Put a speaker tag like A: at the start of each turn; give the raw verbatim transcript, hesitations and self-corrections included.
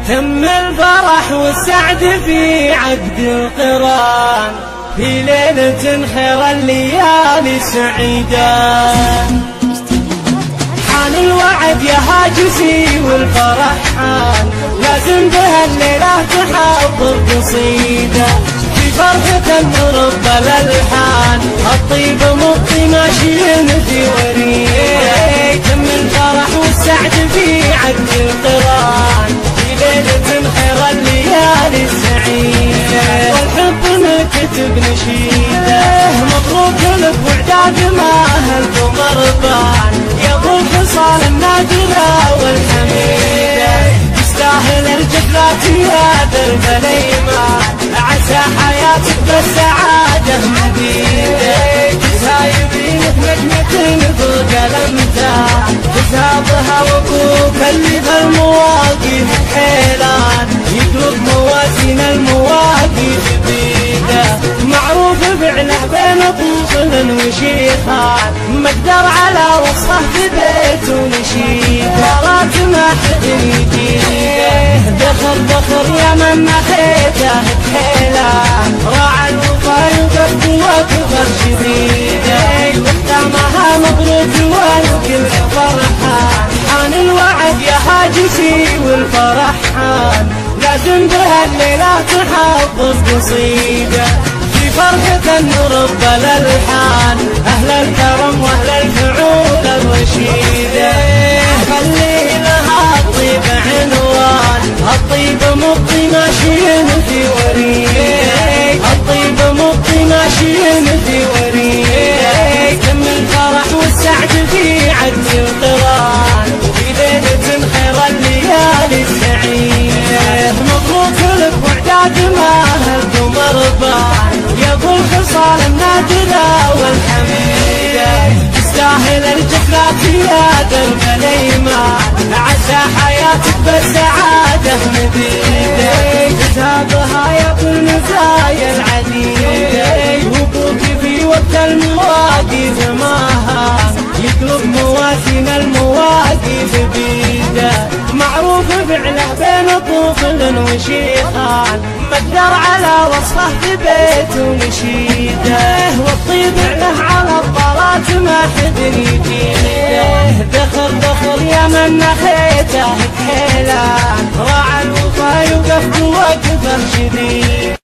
A: تم الفرح والسعد في عقد القران، في ليلة خير الليالي سعيدة. حان الوعد يا هاجسي والفرح حان، لازم بها الليلة تحضر قصيدة، في فرحة نرد الألحان، الطيب مطي ماشيين في وريه. تم الفرح والسعد في عقد القران، في ليلة خير الليالي سعيدة، والحب نكتب نشيده. مبروك لك وعداد ما هلكم مرضان، يا ابو الخصال النادرة والحميدة، تستاهل الجفلات يا درب الايمان، عسى حياتك بالسعادة مديدة. تسها يبينك نجمة فوق الامثال، تسها بها وابوك اللي في المواقف حيلان، يقلب موازين المواقف بيده. معروف فعله بين طفل وشيخان، مقدر على وصفه في بيت ونشيده، رات ما حد يجيده. دخل دخل يا من نخيته حيلان، راعى الوفا يوقف وكفر شديده، وختامها مبروك والكل فرحان. حان الوعد يا هاجسي والفرح حان، لازم بها الليلة تحضر قصيدة، في فرحة نرد الألحان، أهل الكرم وأهل الفعول الرشيدة. خلي لها الطيب عنوان، الطيب مطي ماشيين في وريه، الطيب مطي ماشيين في وريه. تم الفرح والسعد في عقد القران، في ليلة خير الليالي السعيدة. مبروك لك وعداد ما هلكم مرضان، يا ابو الخصال النادرة والحميدة، تستاهل الجفلات يا درب الايمان، عسى حياتك بالسعادة مديدة. تسابها يا ابو المزايا العديدة، وابوك في وقت المواقف ماها، يقلب موازين المواقف بيده. معروف فعله بين طفل وشيخان، مقدر على وصفه في بيت ونشيده، والطيب له على الطلات ما حد يجيده. دخل دخل يا من نخيته حيلان، راعى الوفا يوقف وكفر شديد،